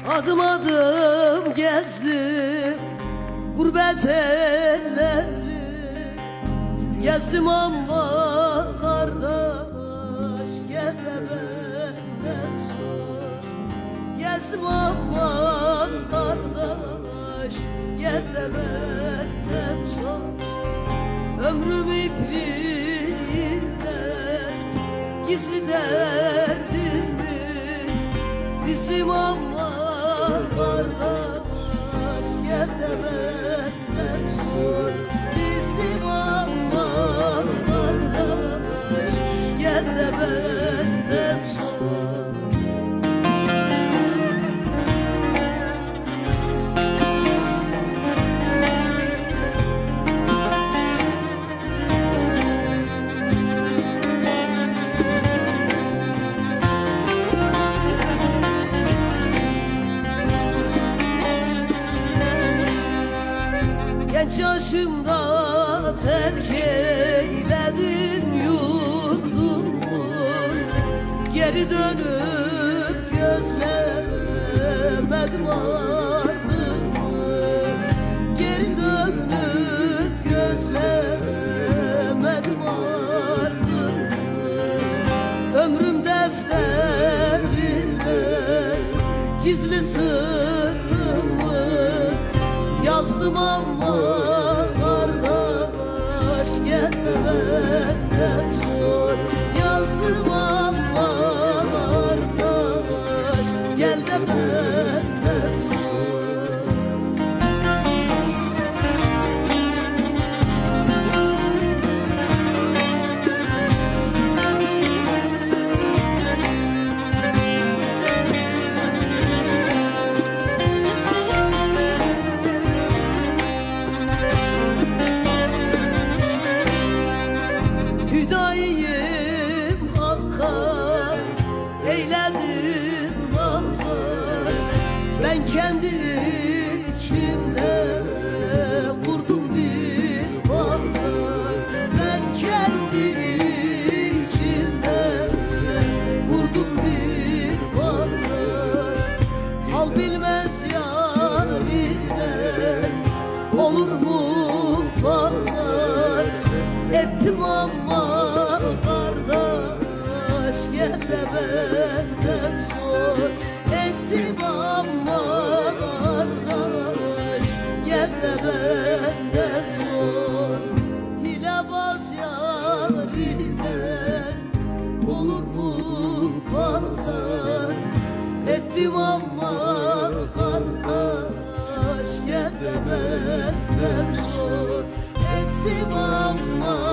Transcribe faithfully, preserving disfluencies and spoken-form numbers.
Adım adım gezdim gurbet elleri, gezdim ama kardeş gel de benden sor. Gezdim ama kardeş gel de benden sor. Ömrüm ipliğine gizli derdimi bizim ama kardeş gel de benden sor. Bizim ama kardeş gel de benden sor. Genç yaşımda terk eyledim yurdumu, geri dönüp gözlemedim ardımı. Geri dönüp gözlemedim ardımı. Ömrüm defterine gizli sırrımı yazdım ama kardeş gel de benden sor. Yazdım ama kardeş gel de benden sor. Hüdayim hakka eyledim nazar. Ben kendi içimde kurdum bir pazar. Ben kendi içimde kurdum bir pazar. Hal bilmez yarine olur mu pazar. Ettim ama kardeş gel de benden sor. Ettim ama kardeş gel de benden sor. Hilebaz yariden olur mu pazar. Ettim ama kardeş gel de benden sor. Ettim ama